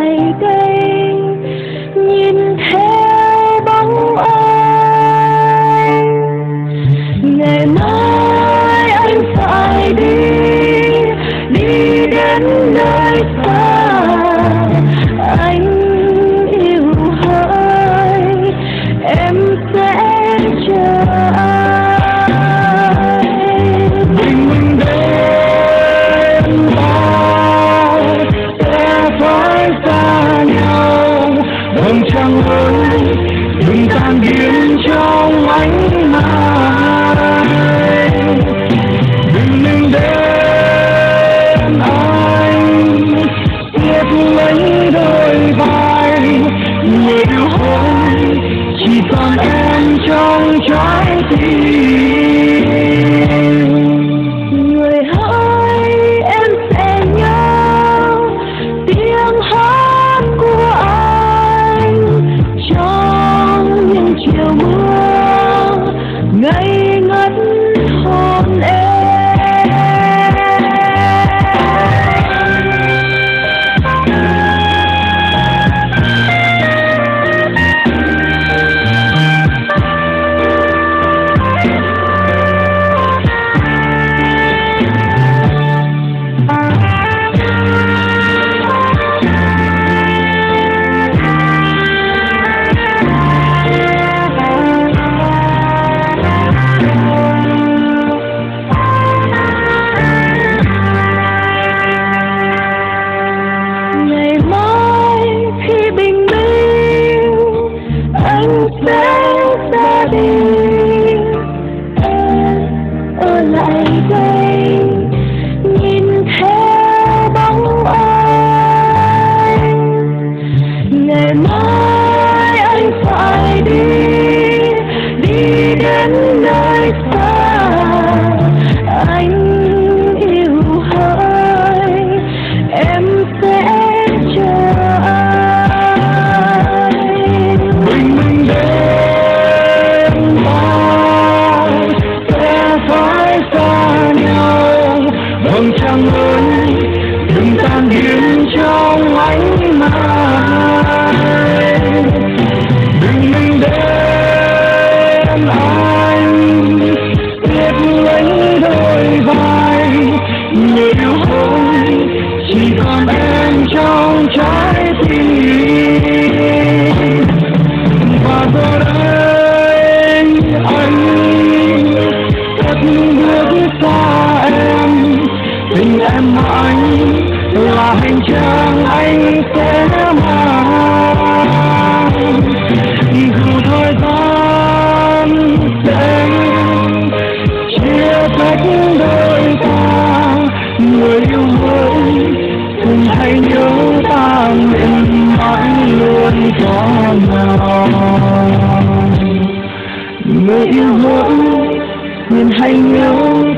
lại đây nhìn theo bóng anh. Ngày mai anh phải đi đến nơi xa. Anh yêu hỡi, em sẽ chờ anh. Mình đến ta sẽ phải xa nhau. Vầng trăng ơi, đừng tan biến trong ánh mai. Đừng đến anh tiếc lấy đôi vai. Người yêu ơi, chỉ còn em trong trái tim. Người hỡi, em sẽ nhớ tiếng hát của anh trong những chiều mưa ngây ngất hôn em. Ngày mai khi bình minh anh sẽ ra đi, em ở lại đây nhìn theo bóng anh. Ngày mai anh phải đi đến nơi xa. Anh yêu hỡi, em sẽ chờ anh. Mình đến ta sẽ phải xa nhau. Vầng trăng ơi, đừng tan biến trong ánh mai. Đừng mình đến anh tiếc lấy đôi vai. Người yêu ơi, chỉ còn em trong trái tim. Và giờ đây anh cất bước xa em. Tình em mãi là hành trang anh sẽ mang. Dù thời gian sẽ chia tách đôi ta. Người yêu ơi, đừng hãy nhớ ta, nguyện mãi luôn có nhau. Người yêu ơi, nguyện hãy nhớ